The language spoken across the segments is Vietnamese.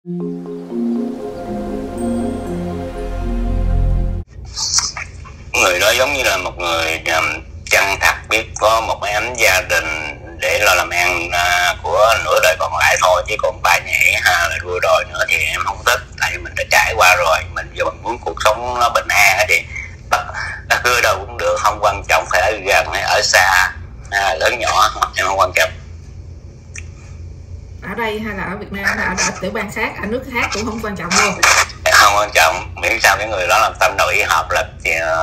Người đó giống như là một người chân thật, biết có một cái ấm gia đình để lo làm ăn của nửa đời còn lại thôi, chứ còn bài nhảy hay là đua đòi nữa thì em không thích. Tại vì mình đã trải qua rồi, mình giờ mình muốn cuộc sống nó bình an á, thì bất cứ đâu cũng được, không quan trọng phải ở gần hay ở xa, lớn nhỏ em không quan trọng. Ở đây hay là ở Việt Nam hay ở tiểu bang khác, ở nước khác cũng không quan trọng luôn. Không quan trọng, miễn sao cái người đó làm tâm đầu ý hợp là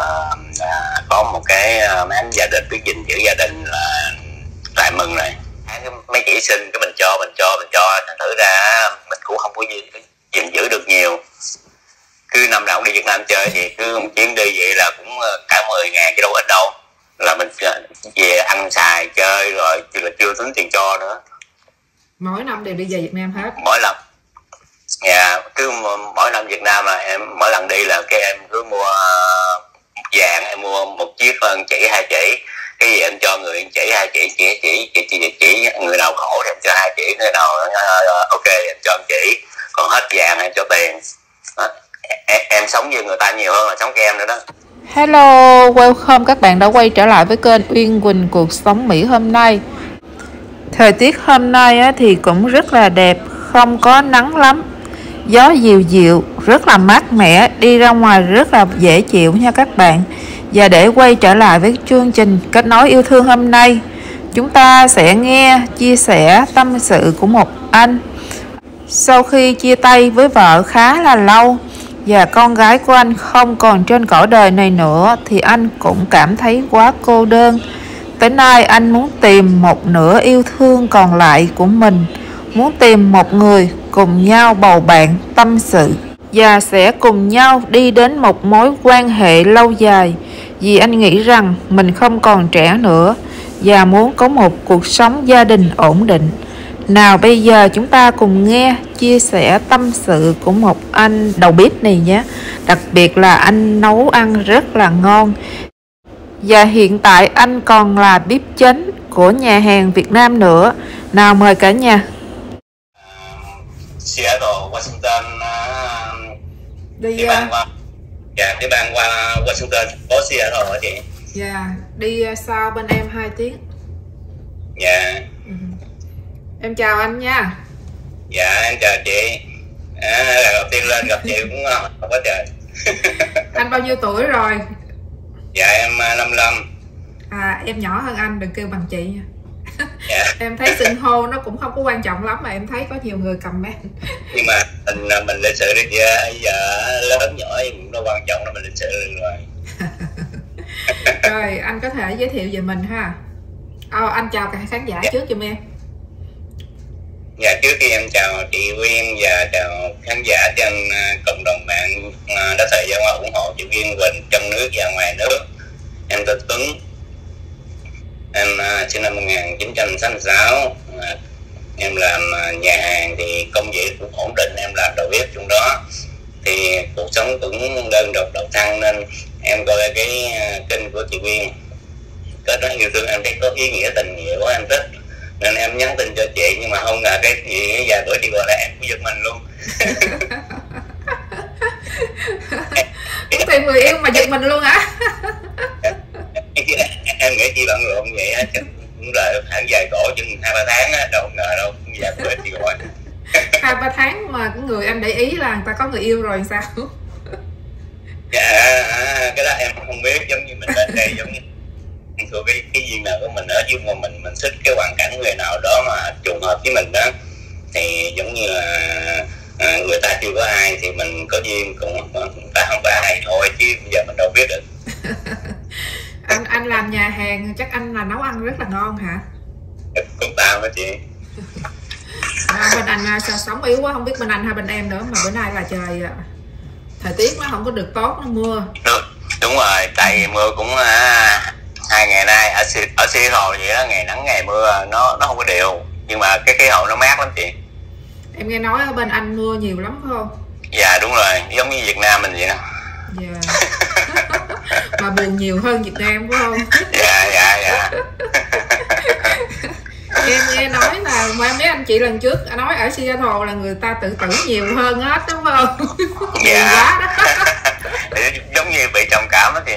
có một cái anh gia đình biết gìn giữ gia đình là lại mừng rồi. Mấy chị xin cái mình cho thành thử ra mình cũng không có gìn giữ được nhiều. Cứ năm nào cũng đi Việt Nam chơi thì cứ một chuyến đi vậy là cũng cả 10.000 chứ đâu ít đâu, là mình về ăn xài chơi rồi là chưa tính tiền cho nữa. Mỗi năm đều đi về Việt Nam hết. Mỗi lần cứ mỗi năm Việt Nam là em mỗi lần đi là cái em cứ mua vàng, em mua một chiếc chỉ 2 chỉ, cái gì em cho người chỉ 2 chỉ người nào khổ thì em cho 2 chỉ, người nào ok thì em cho 1 chỉ, còn hết vàng em cho tiền. Em sống như người ta nhiều hơn là sống cho em nữa đó. Hello, welcome các bạn đã quay trở lại với kênh Uyên Quỳnh Cuộc Sống Mỹ hôm nay. Thời tiết hôm nay thì cũng rất là đẹp, không có nắng lắm, gió dịu dịu, rất là mát mẻ, đi ra ngoài rất là dễ chịu nha các bạn. Và để quay trở lại với chương trình Kết nối yêu thương hôm nay, chúng ta sẽ nghe chia sẻ tâm sự của một anh. Sau khi chia tay với vợ khá là lâu và con gái của anh không còn trên cõi đời này nữa thì anh cũng cảm thấy quá cô đơn. Tới nay anh muốn tìm một nửa yêu thương còn lại của mình, muốn tìm một người cùng nhau bầu bạn tâm sự và sẽ cùng nhau đi đến một mối quan hệ lâu dài. Vì anh nghĩ rằng mình không còn trẻ nữa và muốn có một cuộc sống gia đình ổn định. Nào bây giờ chúng ta cùng nghe chia sẻ tâm sự của một anh đầu bếp này nhé. Đặc biệt là anh nấu ăn rất là ngon. Và hiện tại anh còn là bếp chính của nhà hàng Việt Nam nữa. Nào mời cả nhà. Seattle, Washington đi bang qua Washington, có Seattle hả chị? Dạ, đi sau bên em 2 tiếng. Dạ. Em chào anh nha. Dạ em chào chị. Lần đầu tiên lên gặp chị cũng không có trời. Anh bao nhiêu tuổi rồi? Dạ em 55. Em nhỏ hơn anh, đừng kêu bằng chị nha. Dạ. Em thấy xưng hô nó cũng không có quan trọng lắm mà em thấy có nhiều người comment. Nhưng mà mình lịch sự đi chị, giờ lớn nhỏ thì cũng nó quan trọng là mình lịch sự rồi. Rồi anh có thể giới thiệu về mình ha. Anh chào cả khán giả trước giùm em. Dạ, trước khi em chào chị Uyên và chào khán giả trên cộng đồng mạng đã thời gian qua ủng hộ chị Uyên Quỳnh trong nước và ngoài nước. Em tên Tuấn, em sinh năm 1966. Em làm nhà hàng thì công việc cũng ổn định, em làm đầu bếp trong đó. Thì cuộc sống cũng đơn độc độc thân nên em coi cái kênh của chị Uyên Kết nối yêu thương em thấy có ý nghĩa tình nghĩa quá, em thích nên em nhắn tin cho chị, nhưng mà không ngờ cái gì vài bữa chị gọi là em cũng giật mình luôn. Cũng tìm người yêu mà giật mình luôn hả? Em nghĩ chị bận rộn vậy á, cũng đợi khoảng vài cổ chừng 2-3 tháng á, đâu ngờ đâu cũng vài bữa chị gọi. 2-3 tháng mà cái người anh để ý là người ta có người yêu rồi sao? Dạ, cái đó em không biết, giống như mình lên đây giống như của cái duyên nào của mình ở, chứ mà mình thích cái hoàn cảnh người nào đó mà trùng hợp với mình đó thì giống như là người ta chưa có ai thì mình có duyên, cùng người ta không có ai thôi, chứ bây giờ mình đâu biết được. Anh làm nhà hàng chắc anh là nấu ăn rất là ngon hả? Cũng tạm đó chị. Bên anh sống yếu quá, không biết bên anh hay bên em nữa, mà bữa nay là trời thời tiết nó không có được tốt, nó mưa. Đúng rồi, tại vì mưa cũng 2 ngày nay ở Seattle vậy đó, ngày nắng ngày mưa, nó không có đều, nhưng mà cái khí hậu nó mát lắm chị. Em nghe nói ở bên anh mưa nhiều lắm phải không? Dạ đúng rồi, giống như Việt Nam mình vậy đó. Dạ. Mà buồn nhiều hơn Việt Nam phải không? Dạ. Em nghe nói là mấy anh chị lần trước nói ở Seattle là người ta tự tử nhiều hơn hết đúng không? Dạ. Giống như bị trầm cảm đó chị.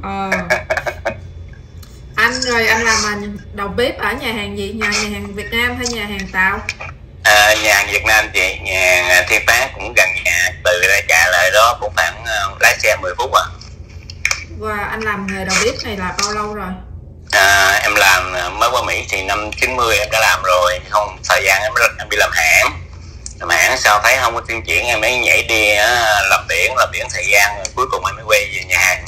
Anh rồi anh làm đầu bếp ở nhà hàng gì? Nhà hàng Việt Nam hay nhà hàng Tàu? Nhà hàng Việt Nam chị, nhà hàng Thiên Phát cũng gần nhà, từ đây chạy lại đó cũng khoảng lái xe 10 phút à. Và anh làm nghề đầu bếp này là bao lâu rồi? Em làm mới qua Mỹ thì năm 90 em đã làm rồi, không thời gian em đi làm hãng sau thấy không có tiến triển em mới nhảy đi làm biển thời gian rồi cuối cùng em mới quay về nhà hàng.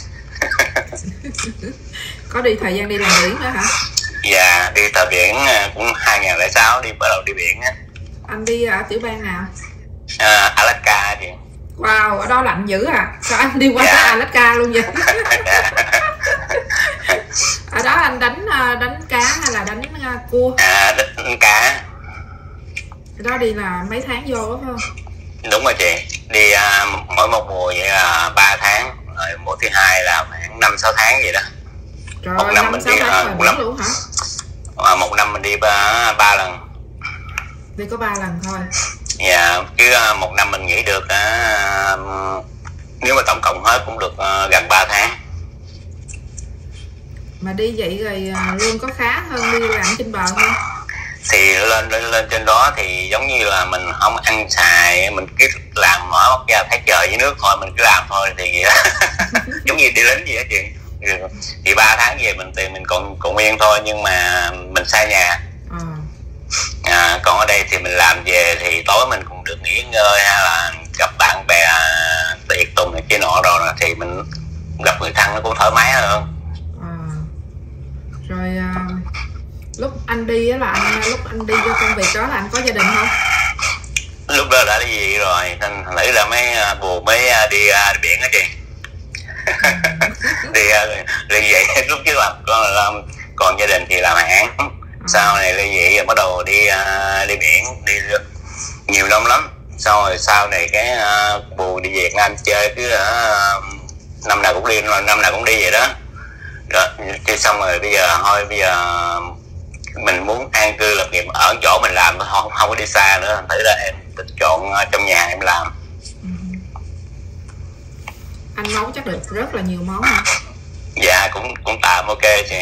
Có đi thời gian đi làm biển nữa hả? Dạ, đi tàu biển cũng 2006 bắt đầu đi biển á. Anh đi ở tiểu bang nào? Alaska chị. Wow, ở đó lạnh dữ à? Sao anh đi qua Alaska luôn vậy? Ở đó anh đánh cá hay là đánh cua? Đánh cá. Ở đó đi là mấy tháng vô đó phải không? Đúng rồi chị, đi mỗi một mùa vậy là 3 tháng, rồi mùa thứ hai là khoảng 5-6 tháng vậy đó. Trời một năm mình đi luôn hả? Một năm mình đi 3 lần. Đi có 3 lần thôi. Dạ, cứ một năm mình nghỉ được nếu mà tổng cộng hết cũng được gần 3 tháng. Mà đi vậy rồi lương có khá hơn đi làm trên bờ không? Thì lên trên đó thì giống như là mình không ăn xài, mình cứ làm mở mắt ra thấy trời với nước thôi, mình cứ làm thôi thì giống như đi lính gì đó chị. Thì 3 tháng về mình tiền mình còn nguyên thôi, nhưng mà mình xa nhà. Còn ở đây thì mình làm về thì tối mình cũng được nghỉ ngơi hay là gặp bạn bè tiệc tùng này kia nọ rồi thì mình gặp người thân nó cũng thoải mái hơn. Rồi lúc anh đi á là lúc anh đi vô công việc đó là anh có gia đình không? Lúc đó đã ly dị rồi nên nghĩ là mới buồn mới đi biển á chị. Đi vậy lúc trước làm còn gia đình thì làm hãng, sau này ly dị rồi bắt đầu đi biển, đi nhiều năm lắm. Sau này cái buồn đi Việt Nam chơi, cứ năm nào cũng đi vậy đó. Rồi xong rồi bây giờ mình muốn an cư lập nghiệp ở chỗ mình làm, không có đi xa nữa, thử ra em chọn trong nhà em làm. Anh nấu chắc được rất là nhiều món hả? Dạ cũng tạm ok chị.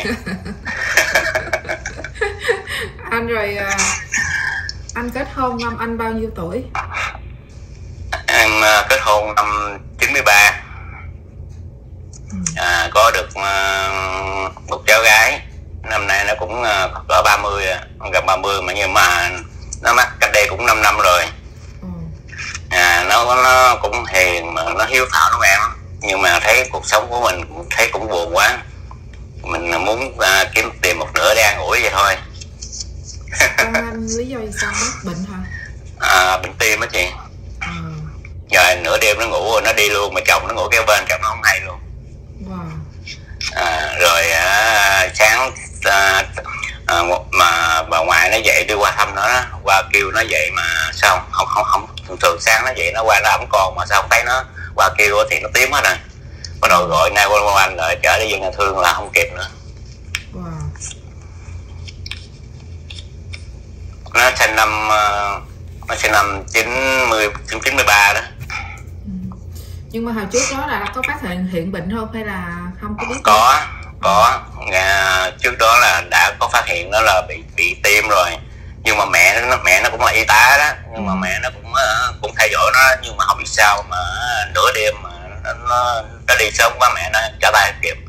Anh rồi anh kết hôn năm anh bao nhiêu tuổi? Em kết hôn năm 93. Có được một cháu gái, năm nay nó cũng cỡ 30 gần 30 mà nhưng mà nó mắc cách đây cũng 5 năm rồi. Nó cũng hiền mà nó hiếu thảo lắm em, nhưng mà thấy cuộc sống của mình thấy cũng buồn quá, mình muốn kiếm tìm một nửa để an ủi vậy thôi. Anh lý do sao mất bệnh hả? Bệnh tim á chị. Rồi nửa đêm nó ngủ rồi nó đi luôn, mà chồng nó ngủ kế bên, chồng nó không hay luôn. Rồi sáng mà bà ngoại nó dậy đi qua thăm nó, qua kêu nó dậy mà sao không thường sáng nó dậy nó qua nó ẵm con mà sao không thấy nó, qua kêu thì nó tím hết rồi, bắt đầu gọi 911 lại chở đi dân nhà thương là không kịp nữa. Nó sinh năm 93 đó. Nhưng mà hồi trước đó là có phát hiện bệnh không hay là không có biết? Có. Trước đó là đã có phát hiện nó là bị tim rồi, nhưng mà mẹ nó cũng là y tá đó, nhưng mà mẹ nó cũng theo dõi nó, nhưng mà không biết sao mà nửa đêm mà nó đi sớm quá, mẹ nó trả tay không kịp.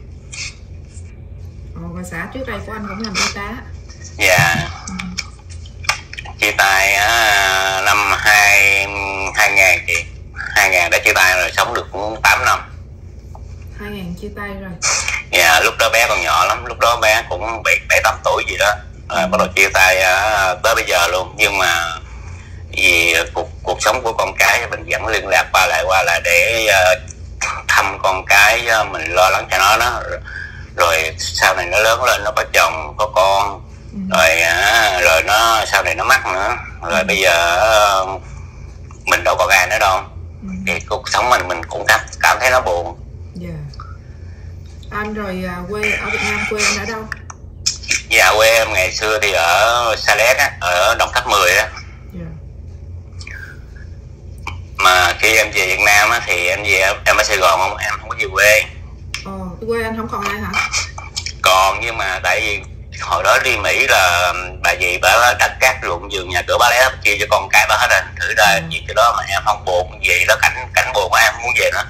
Và xã trước đây của anh cũng làm y tá. Dạ. Chia tay năm 2000 chị. 2000 đã chia tay rồi, sống được cũng 8 năm. 2000 chia tay rồi. Dạ, lúc đó bé còn nhỏ lắm, lúc đó bé cũng 7-8 tuổi gì đó. Rồi bắt đầu chia tay tới bây giờ luôn. Nhưng mà vì cuộc sống của con cái mình vẫn liên lạc qua lại để thăm con cái, mình lo lắng cho nó đó. Rồi sau này nó lớn lên, nó có chồng, có con. Rồi nó sau này nó mắc nữa. Rồi bây giờ mình đâu còn ai nữa đâu. Thì cuộc sống mình cũng cảm thấy nó buồn. Anh rồi quê ở Việt Nam, quê anh ở đâu? Dạ quê em ngày xưa thì ở Sa Đéc á, ở Đồng Tháp 10 á. Mà khi em về Việt Nam á thì em về em ở Sài Gòn, không em không có về quê. Quê anh không còn ai hả? Còn nhưng mà tại vì hồi đó đi Mỹ là bà dì bà đất cát ruộng vườn nhà cửa bà lấy chia cho con cái bà hết rồi, thử ra gì cái đó mà em không buồn gì đó, cảnh buồn mà em không muốn về nữa.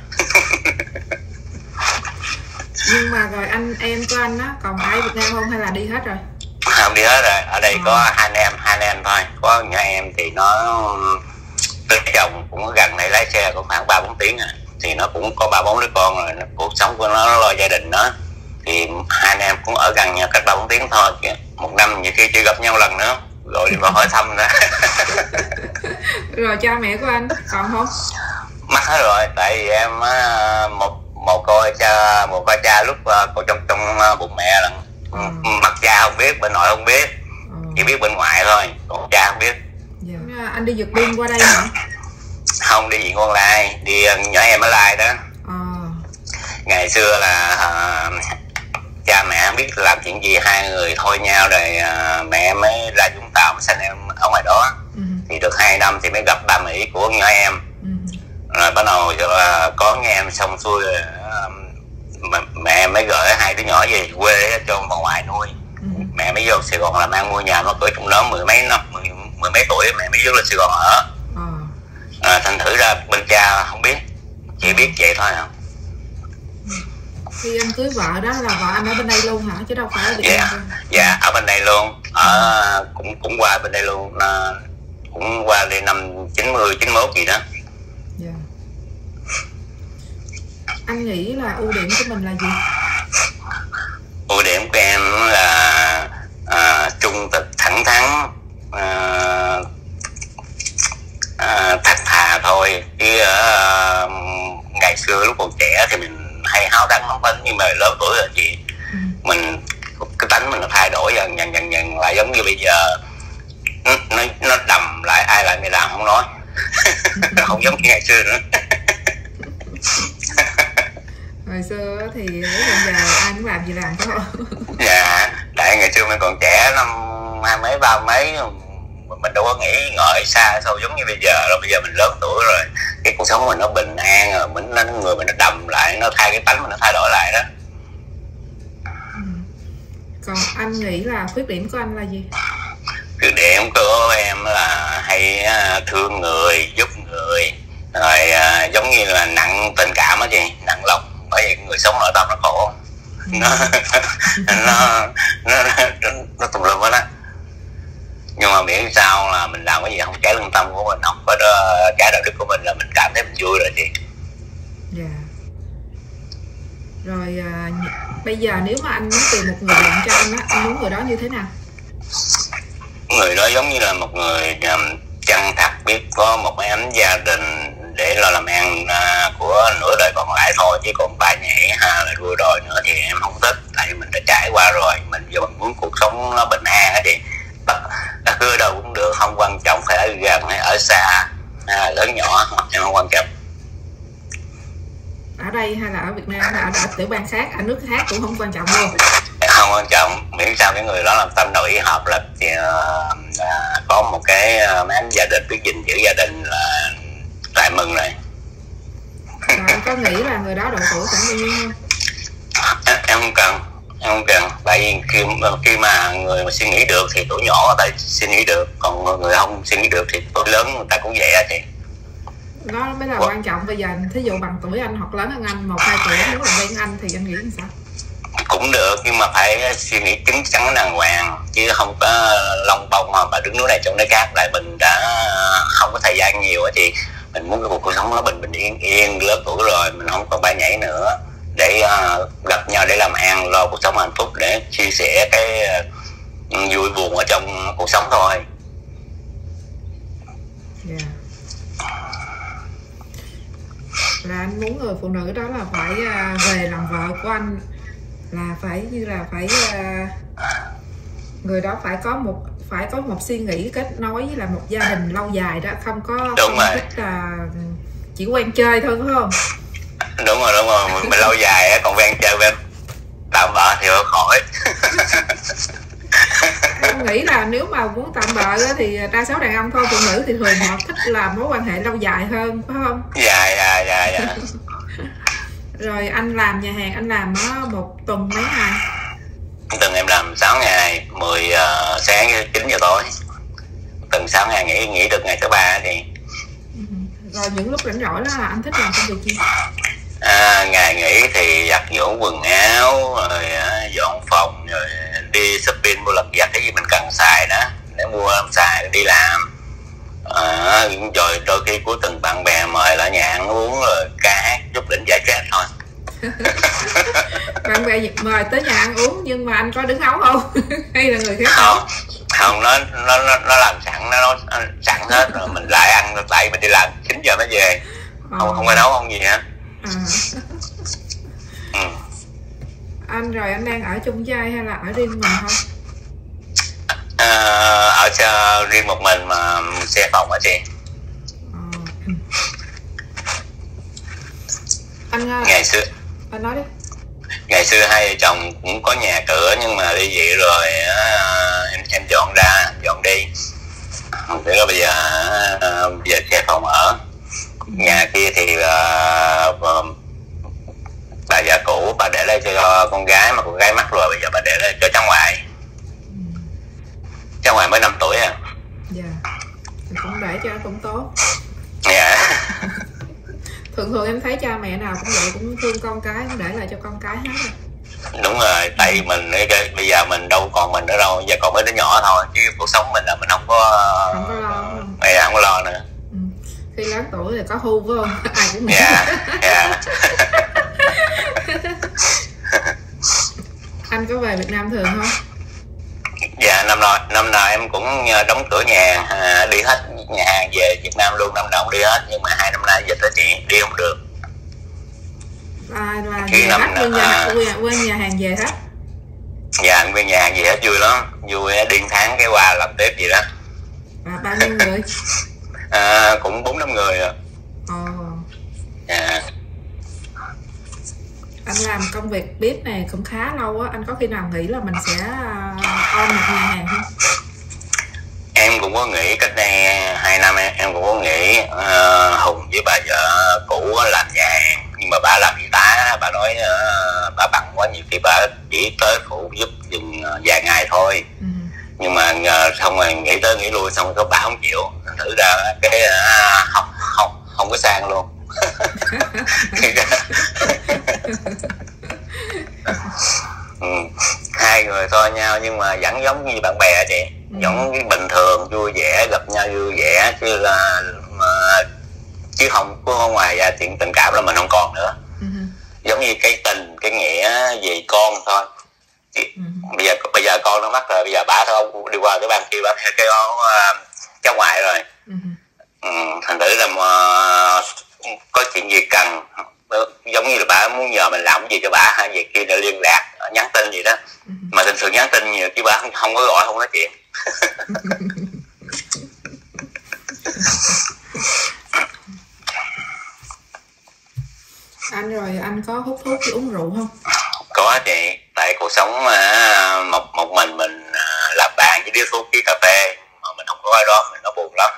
Nhưng mà rồi em của anh á còn ai Việt Nam không hay là đi hết rồi? Không, đi hết rồi, ở đây có hai anh em thôi. Có nhà em thì nó lấy chồng cũng gần đây, lái xe cũng khoảng 3-4 tiếng à, thì nó cũng có 3-4 đứa con rồi, cuộc sống của nó lo gia đình nó, thì hai anh em cũng ở gần nhau cách 3-4 tiếng thôi, một năm nhiều khi chỉ gặp nhau lần nữa rồi đi vào hỏi thăm nữa. Rồi cha mẹ của anh còn không? Mất hết rồi, tại vì em một coi cha lúc còn trong bụng mẹ lần. Mặt cha không biết, bên nội không biết, chỉ biết bên ngoại thôi, còn cha không biết. Anh đi vượt biên qua đây hả? Không, đi viện online, đi nhỏ em ở Lai đó. Ngày xưa là cha mẹ không biết làm chuyện gì, hai người thôi nhau rồi, mẹ mới ra Vũng Tàu mới sanh em ở ngoài đó. Thì được 2 năm thì mới gặp ba Mỹ của nhỏ em. Rồi bắt đầu có nghe em xong xuôi rồi, mẹ mới gửi hai đứa nhỏ về quê cho bà ngoại nuôi. Mẹ mới vô Sài Gòn làm ăn, mua nhà nó cửa trong đó mười mấy tuổi mẹ mới vô lên Sài Gòn ở. Thành thử ra bên cha không biết, chỉ biết vậy thôi à. Khi anh cưới vợ đó là vợ anh ở bên đây luôn hả, chứ đâu phải ở Việt Nam? Dạ ở bên đây luôn, ở cũng qua bên đây luôn, cũng qua đi năm 90-91 gì đó. Anh nghĩ là ưu điểm của mình là gì? Ưu điểm của em là trung thực, thẳng thắn, thật thà thôi. Chứ ngày xưa lúc còn trẻ thì mình hay háo thắng nóng tính, nhưng mà lớn tuổi rồi chị, mình cái tánh mình nó thay đổi dần lại, giống như bây giờ nó đầm lại, ai lại mày làm không nói. Không giống như ngày xưa nữa. Hồi xưa thì bây giờ ai cũng làm gì làm thôi. Dạ, tại ngày xưa mình còn trẻ, năm 20 mấy 30 mấy, mình đâu có nghĩ ngợi xa sao giống như bây giờ rồi. Bây giờ mình lớn tuổi rồi, cái cuộc sống mình nó bình an rồi, người mình nó đầm lại, nó thay cái tánh mình nó thay đổi lại đó. Còn anh nghĩ là khuyết điểm của anh là gì? Khuyết điểm của em là hay thương người, giúp người, rồi giống như là nặng tình cảm á chị, nặng lòng. Bởi vì người sống ở tâm nó khổ, nó tùm lum hết á. Nhưng mà miễn sao là mình làm cái gì không trái lương tâm của mình, không có trái đạo đức của mình, là mình cảm thấy mình vui rồi chị. Rồi bây giờ nếu mà anh muốn tìm một người bạn cho anh á, anh muốn người đó như thế nào? Người đó giống như là một người chân thật, biết có một cái ấm gia đình để lo làm ăn của nửa đời còn lại thôi. Chứ còn bài nhảy là đua đòi nữa thì em không thích, tại vì mình đã trải qua rồi. Mình giờ mình muốn cuộc sống nó bình an á chị, ta cứ đâu cũng được, không quan trọng phải ở gần hay ở xa, lớn nhỏ em không quan trọng. Ở đây hay là ở Việt Nam hay ở tiểu bang khác, ở nước khác cũng không quan trọng luôn? Không quan trọng, miễn sao cái người đó làm tâm đầu ý hợp, là có một cái anh gia đình, biết gìn giữ gia đình là lại mừng rồi. Anh có nghĩ là người đó độ tuổi khoảng bao nhiêu không? Em không cần, tại vì khi mà người mà suy nghĩ được thì tuổi nhỏ người ta suy nghĩ được, còn người không suy nghĩ được thì tuổi lớn người ta cũng vậy á chị. Nó mới là quan trọng. Bây giờ thí dụ bằng tuổi anh hoặc lớn hơn anh 1-2 tuổi, nếu là bên anh thì anh nghĩ làm sao? Cũng được, nhưng mà phải suy nghĩ chín chắn đàng hoàng, chứ không có lông bông mà đứng núi này trong nơi khác. Lại mình đã không có thời gian nhiều á chị, mình muốn cái cuộc sống nó bình yên, lớn tuổi rồi mình không còn bay nhảy nữa, để gặp nhau để làm ăn, lo cuộc sống hạnh phúc, để chia sẻ cái vui buồn ở trong cuộc sống thôi. Là anh muốn người phụ nữ đó là phải về làm vợ của anh, là phải như là phải người đó phải có một suy nghĩ kết nối với là một gia đình lâu dài đó, không thích chỉ quen chơi thôi, phải không? Đúng rồi, mình lâu dài á, còn quen chơi quen tạm bợ thì khỏi. anh nghĩ là nếu mà muốn tạm bợ á, thì đa số đàn ông thôi, phụ nữ thì thường họ thích làm mối quan hệ lâu dài hơn, phải không? Dạ. Rồi anh làm nhà hàng, anh làm một tuần mấy ngày? Tuần em làm 6 ngày, 10 sáng 9 giờ tối. Tuần 6 ngày, nghỉ được ngày thứ 3 thì. Rồi những lúc rảnh rỗi đó là anh thích làm công việc gì? Ngày nghỉ thì giặt giũ quần áo, rồi dọn phòng, rồi đi shopping mua lặt vặt cái gì mình cần xài đó để mua xài đi làm. Rồi đôi khi cuối tuần bạn bè mời lại nhà ăn uống rồi ca hát chút đỉnh giải stress thôi. Bạn bè mời tới nhà ăn uống nhưng mà anh có đứng nấu không? Hay là người khác nấu? Không, nó làm sẵn, nó sẵn hết rồi mình lại ăn, lại mình đi làm 9 giờ mới về. Không có nấu không gì hết. Anh rồi anh đang ở chung với ai hay là ở riêng mình thôi? Ở riêng một mình mà xe phòng hả chị? Ngày xưa anh nói đi. Ngày xưa hai vợ chồng cũng có nhà cửa nhưng mà ly dị rồi em dọn đi. Thế là bây giờ xe phòng ở. Nhà kia thì bà già cũ bà để lại cho con gái, mà con gái mắc rồi bây giờ bà để lại cho cháu ngoại. Cháu ngoại mới 5 tuổi à. Dạ. Cũng để cho cũng tốt. Dạ. Thường em thấy cha mẹ nào cũng vậy, cũng thương con cái, cũng để lại cho con cái hết. Đúng rồi, tại mình bây giờ mình đâu còn mình nữa đâu, giờ còn mấy đứa nhỏ thôi, chứ cuộc sống mình là mình không có lo. Bây giờ không có lo nữa. Khi lớn tuổi thì có hưu phải không? Ai cũng Dạ. Anh có về Việt Nam thường không? Dạ, năm nào em cũng đóng cửa nhà hàng, đi hết nhà hàng về Việt Nam luôn, năm nào cũng đi hết, nhưng mà 2 năm nay dịch đó chị, đi không được. Là về hết nguyên nhà hàng về hết. Dạ, nguyên nhà hàng về hết, vui lắm, vui, điên tháng cái qua làm tiếp gì đó. Bao nhiêu người? Cũng 4-5 người rồi. Dạ. Anh làm công việc bếp này cũng khá lâu á, anh có khi nào nghĩ là mình sẽ own một nhà hàng không? Em cũng có nghĩ, cách đây 2 năm em cũng có nghĩ Hùng với bà vợ cũ làm nhà hàng, nhưng mà bà làm y tá, bà nói bà bận quá, nhiều khi bà chỉ tới phụ giúp dừng vài ngày thôi. Nhưng mà xong rồi nghĩ tới nghĩ lui, xong rồi bà không chịu, thử ra cái không có sang luôn. Hai người thôi nhau nhưng mà vẫn giống như bạn bè chị, giống như bình thường, vui vẻ, gặp nhau vui vẻ, chứ không có ngoài ra chuyện tình cảm là mình không còn nữa. Giống như cái tình, cái nghĩa về con thôi. Bây giờ con nó mắc rồi, bây giờ bà thôi đi qua cái ban kia bà theo cái cháu ngoại rồi. Thành thử là có chuyện gì cần, giống như là bà muốn nhờ mình làm cái gì cho bà hay về kia để liên lạc, nhắn tin gì đó. Mà thường thường nhắn tin nhiều chứ bà không có gọi, không nói chuyện. Anh rồi anh có hút thuốc với uống rượu không? Có chị, tại cuộc sống một mình làm bạn với điếu thuốc với cà phê mà mình không có ai đó, mình nó buồn lắm.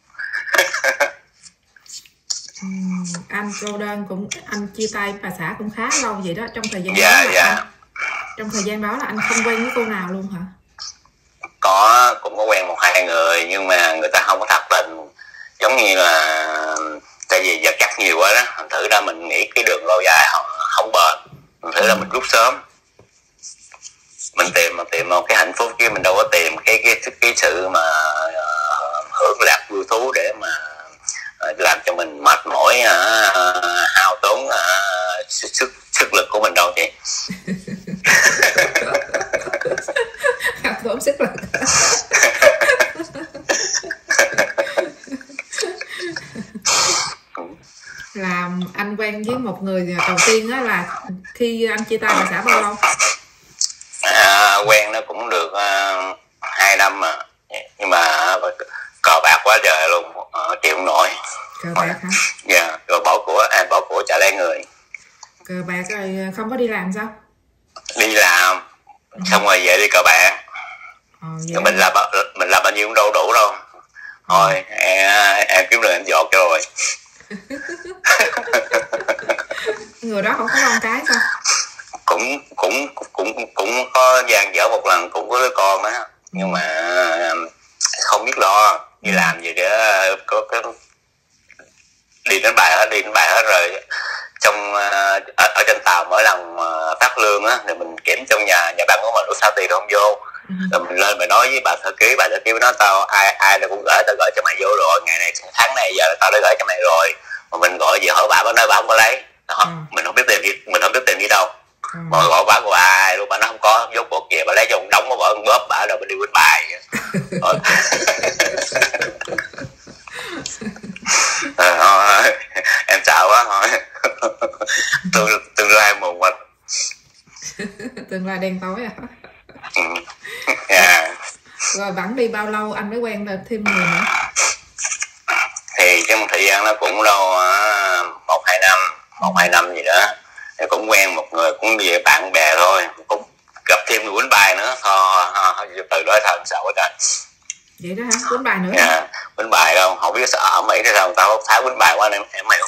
Anh cô đơn cũng, anh chia tay bà xã cũng khá lâu vậy đó, trong thời gian trong thời gian đó là anh không quen với cô nào luôn hả? Cũng có quen 1-2 người nhưng mà người ta không có thật tình, giống như là tại vì vật chất nhiều quá đó, thành thử ra mình nghĩ cái đường lâu dài không bền, thành thử ra mình rút sớm. Mình tìm một cái hạnh phúc chứ mình đâu có tìm cái sự mà hưởng lạc vui thú để mà làm cho mình mệt mỏi, hao tốn sức lực của mình đâu chị. Hao tốn sức lực. Là anh quen với một người đầu tiên đó là khi anh chia tay bà xã bao lâu? Quen nó cũng được 2 năm mà, nhưng mà cờ bạc quá trời luôn, chịu không nổi. Cờ bạc hả? Dạ, rồi bỏ của trả lại người. Cờ bạc rồi không có đi làm sao? Đi làm xong rồi về đi cờ bạc. mình làm bao nhiêu cũng đâu đủ đâu. Thôi em kiếm được em dột cho rồi. Người đó không có con cái sao? Cũng có gian dở một lần, cũng có đứa con đó, nhưng mà không biết lo đi làm gì để có cái đi đánh bài hết rồi. Trong ở trên tàu mỗi lần phát lương á thì mình kiểm trong nhà băng của mình lúc sao tiền không vô, rồi mình lên mình nói với bà thư ký nói tao ai cũng gửi, tao gửi cho mày vô rồi, ngày này tháng này giờ tao đã gửi cho mày rồi, mà mình gọi về hỏi bà nói bà không có lấy. Mình không biết tiền đi đâu. Mà gọi bà của ai luôn, bà nó không có, vô cuộc về bà lấy cho một đống, bà bóp bà rồi bà đi quýnh bài. Em sợ quá thôi. Tương lai mù mịt. Tương lai đen tối à? Yeah. Rồi bạn đi bao lâu anh mới quen được thêm người nữa? Thì trong thời gian nó cũng lâu, 1-2 năm gì đó. Thì cũng quen một người cũng về bạn bè thôi, cũng gặp thêm người quýnh bài nữa thôi, từ đó thành sợ quá trời. Vậy đó hả? Quýnh bài nữa? Yeah. Quýnh bài không? Không biết sao ở Mỹ thế sao tao thái quýnh bài quá nên em hiểu.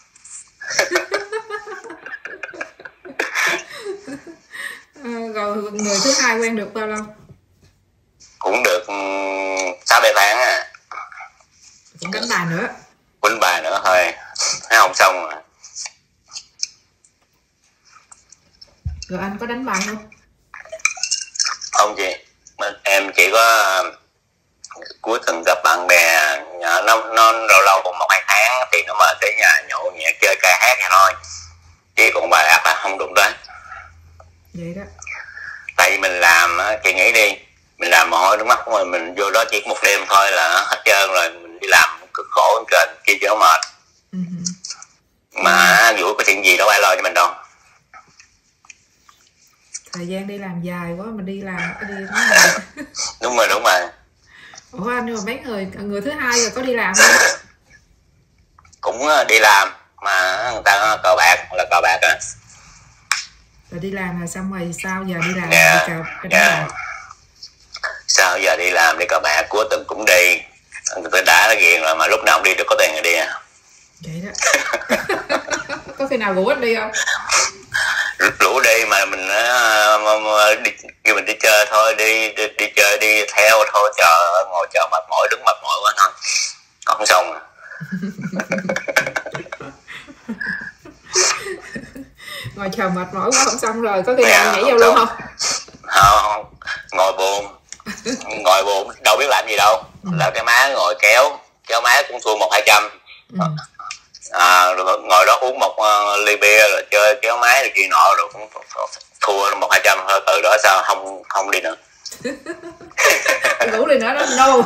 Rồi người thứ hai quen được bao lâu? Cũng được 6-7 tháng à. Cũng đánh bài nữa? Quýnh bài nữa thôi, thấy không xong rồi. Rồi anh có đánh bài không? Không chị, em chỉ có cuối tuần gặp bạn bè, nó lâu lâu còn 1-2 tháng thì nó mời tới nhà nhậu nhẹt chơi ca hát vậy thôi, chứ còn bài ác không đụng tới. Vậy đó. Tại vì mình làm, chị nghĩ đi, mình làm mồ hôi nước mắt của mình vô đó chỉ một đêm thôi là hết trơn rồi, mình đi làm cực khổ trên kia cho nó mệt. Mà dù có chuyện gì đâu ai lo cho mình đâu. Thời gian đi làm dài quá, mình đi làm đi Đúng rồi. Ủa anh, nhưng mà mấy người thứ hai rồi có đi làm không? Cũng đi làm mà người ta cờ bạc á. Rồi đi làm là xong rồi sao giờ đi làm? Sao giờ đi làm đi cờ bạc, cuối tuần cũng đi, người ta đã ghiền rồi mà lúc nào cũng đi được, có tiền rồi đi à. Vậy đó. Có khi nào rủ anh đi không? Rủ đi mà mình đi chơi thôi, đi chơi đi theo thôi, ngồi chờ mệt mỏi, đứng mệt mỏi quá thôi, không xong. Ngồi chờ mệt mỏi quá không xong rồi có khi nào nhảy vô luôn không? Không, ngồi buồn đâu biết làm gì đâu. Là cái má ngồi kéo má cũng thua 100-200. Rồi ngồi đó uống một ly bia rồi chơi kéo máy rồi kia nọ rồi cũng thua 100-200 thôi. Từ đó sao không đi nữa. Ngủ đi nữa đó no.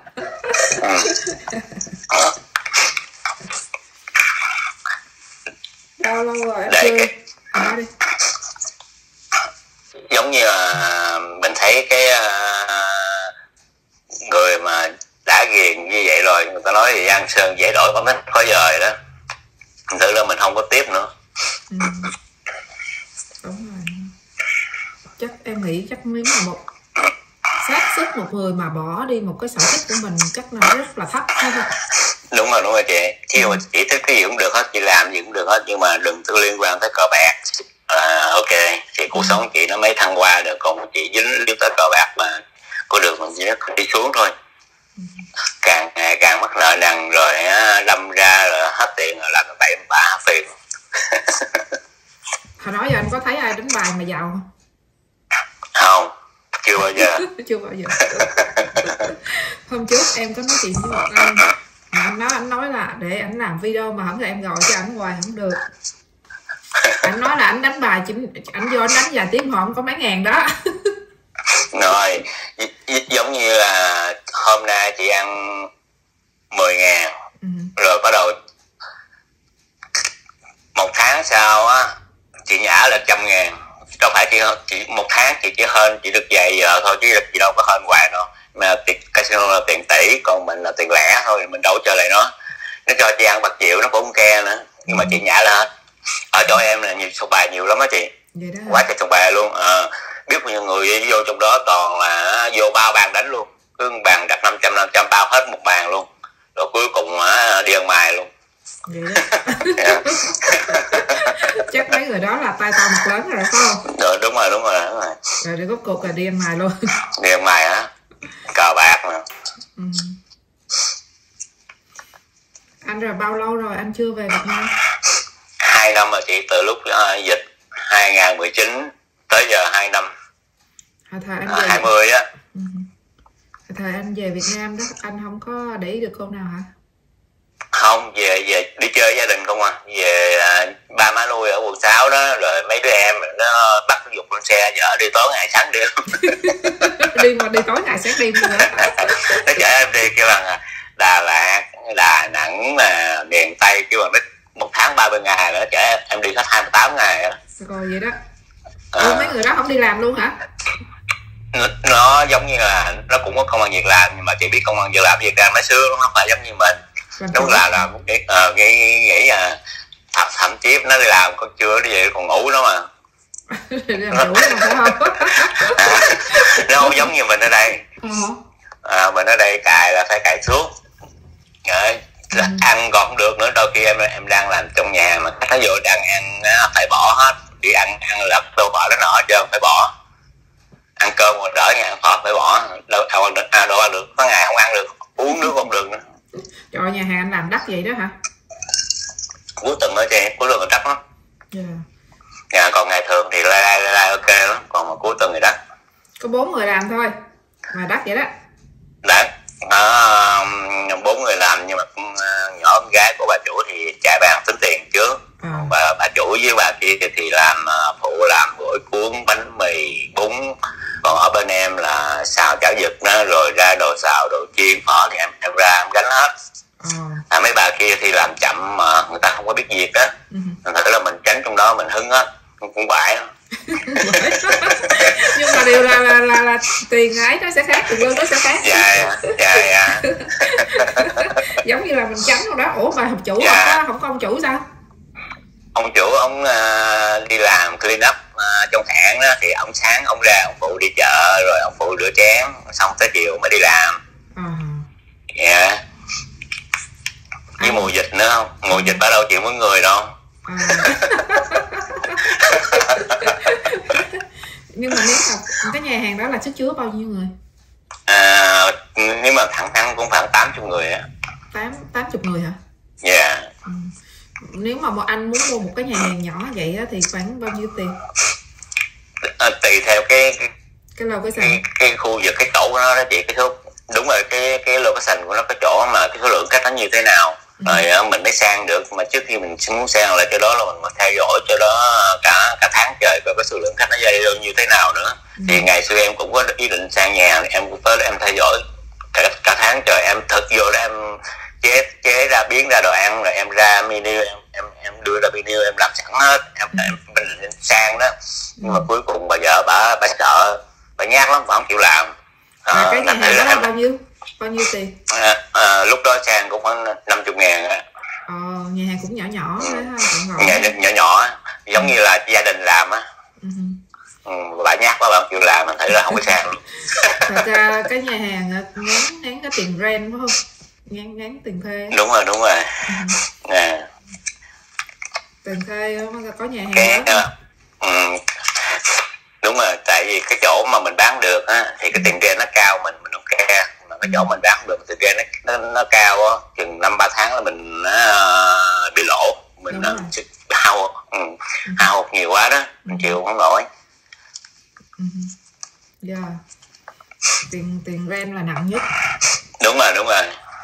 Bao lâu rồi anh chơi? Đi. Giống như là mình thấy cái người mà đã ghiền như vậy rồi, người ta nói thì Giang Sơn dễ đổi con nít khó dời đó, thử là mình không có tiếp nữa. Đúng rồi. Chắc em nghĩ chắc nếu mà một xác suất một người mà bỏ đi một cái sở thích của mình chắc là rất là thấp thôi. Đúng rồi chị. Chứ mà chị thích cái gì cũng được hết, chị làm gì cũng được hết, nhưng mà đừng có liên quan tới cờ bạc. Ok thì cuộc sống chị nó mới thăng hoa được, còn chị dính líu tới cờ bạc mà có được mình chỉ đi xuống thôi. Càng ngày càng mắc nợ nần rồi đâm ra rồi hết tiền rồi làm bậy bạ hết phiền. Hồi đó giờ anh có thấy ai đánh bài mà giàu không? Không, chưa bao giờ. Chưa bao giờ. Hôm trước em có nói chuyện với một anh mà anh nói là để ảnh làm video mà không là em gọi cho ảnh hoài không được. Ảnh nói là ảnh đánh bài ảnh vô ảnh đánh vài tiếng họ không có mấy ngàn đó. Rồi giống như là hôm nay chị ăn 10.000 rồi bắt đầu một tháng sau á chị nhả lên 100.000. Đâu phải chị một tháng chị chỉ hên chị được vài giờ thôi, chứ chị đâu có hên hoài đâu. Mà casino là tiền tỷ, còn mình là tiền lẻ thôi, mình đâu chơi lại nó cho chị ăn bạc triệu nó cũng không ke nữa, nhưng mà chị nhả lên hết. Ở chỗ em là nhiều sòng bài nhiều lắm á chị, quá trời sòng bài luôn. biết bao nhiêu người vô trong đó toàn là vô bao bàn đánh luôn, cứ bàn đặt 500 bao hết một bàn luôn, rồi cuối cùng đi ăn mày luôn. Vậy đó. Chắc mấy người đó là tay to mặt lớn rồi phải không? Rồi đúng rồi. Rồi để rốt cuộc là đi ăn mày luôn. Đi ăn mày á, cờ bạc mà. Anh rồi bao lâu rồi anh chưa về Việt Nam? 2 năm rồi chị, từ lúc dịch 2019 tới giờ 2 năm. Thời anh về 20 á. Thời anh về Việt Nam đó, anh không có để ý được cô nào hả? Không, về đi chơi gia đình không à. Về ba má nuôi ở quận 6 đó, rồi mấy đứa em nó bắt giục lên xe vợ đi tối ngày sáng đêm. đi tối ngày sáng đêm luôn hả? Nó chở em đi kêu bằng Đà Lạt, Đà Nẵng, miền Tây, kêu bằng 1 tháng 30 ngày nữa, chở em đi hết 28 ngày đó. Rồi vậy đó. Mấy người đó không đi làm luôn hả? Nó giống như là nó cũng có công ăn việc làm, nhưng mà chị biết công ăn việc làm Việt Nam nó sướng, nó không phải giống như mình. Đúng là nghĩ thậm chí nó đi làm con chưa đi về còn ngủ đó mà. Nó không giống như mình ở đây. Mình ở đây cài là phải cài suốt. Ăn còn không được nữa, đôi khi em đang làm trong nhà mà khách nó vô đang ăn phải bỏ hết, đi ăn là tô bỏ nó nọ chứ phải bỏ. Ăn cơm còn đỡ nha, phải bỏ. Đâu ăn được, có ngày không ăn được, uống nước không được nữa. Trời, nhà hàng anh làm đắt vậy đó hả? Cuối tuần đó chị, cuối tuần đắt lắm. Còn ngày thường thì lai ok lắm, còn mà cuối tuần thì đắt. Có 4 người làm thôi mà đắt vậy đó. Đắt. 4 người làm, nhưng mà nhỏ con gái của bà chủ thì chạy bàn tính tiền trước. Và bà chủ với bà kia thì làm phụ, làm gỏi cuốn, bánh mì, bún. Còn ở bên em là xào chảo giật đó, rồi ra đồ xào, đồ chiên, phở thì em ra em gánh hết. Mấy bà kia thì làm chậm mà người ta không có biết việc á. Thành thử là mình tránh trong đó mình hứng hết, cũng bại đó. Nhưng mà điều là tiền ấy nó sẽ khác, tiền lương nó sẽ khác. Dạ. Giống như là mình tránh trong đó. Ủa mà học chủ không có ông chủ sao? Ông chủ ông đi làm clean up trong hãng đó, thì ông sáng ông ra ông phụ đi chợ, rồi ông phụ rửa chén, xong tới chiều mới đi làm. Với mùa dịch nữa không? Mùa dịch ở đâu chịu mấy người đâu. Nhưng mà nếu mà cái nhà hàng đó là sức chứa bao nhiêu người? Nếu mà thẳng cũng khoảng 80 người á. 80 người hả? Dạ. Nếu mà anh muốn mua một cái nhà hàng nhỏ vậy á, thì khoảng bao nhiêu tiền? Tùy theo cái location, cái khu vực, cái chỗ của nó đó chị, cái số đúng rồi, cái location của nó, cái chỗ mà cái số lượng khách nó như thế nào, rồi mình mới sang được. Mà trước khi mình muốn sang lại cái đó là mình theo dõi cho đó cả tháng trời, và cái số lượng khách nó dây như thế nào nữa. Thì ngày xưa em cũng có ý định sang nhà, em cũng tới em theo dõi cả tháng trời, em thực vô đó em chế ra, biến ra đồ ăn, rồi em ra menu, em đưa ra menu, em làm sẵn hết, em sang đó. Nhưng mà cuối cùng bà vợ bà sợ, bà nhát lắm, bà không chịu làm. Cái nhà hàng đó là bao nhiêu tiền? Lúc đó sang cũng khoảng 50.000 á. Nhà hàng cũng nhỏ nhỏ nhỏ giống như là gia đình làm á. Bà nhát quá, bà không chịu làm, mình thấy là không có sang luôn. Thật ra cái nhà hàng ngán cái tiền rent phải không? Ngán tiền thuê. Đúng rồi. Tiền thuê có nhà hàng đó. Đúng rồi, tại vì cái chỗ mà mình bán được á thì cái tiền rent nó cao, mình không care. Mà cái chỗ mình bán được tiền rent nó cao á, chừng 5-3 tháng là mình bị lỗ, mình hao hụt nhiều quá đó, mình chịu không nổi. Tiền rent là nặng nhất. Đúng rồi.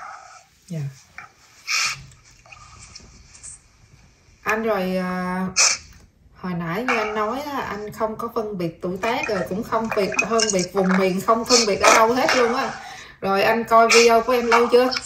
Anh rồi hồi nãy như anh nói đó, anh không có phân biệt tuổi tác, rồi cũng không phân biệt vùng miền, không phân biệt ở đâu hết luôn á. Rồi anh coi video của em lâu chưa?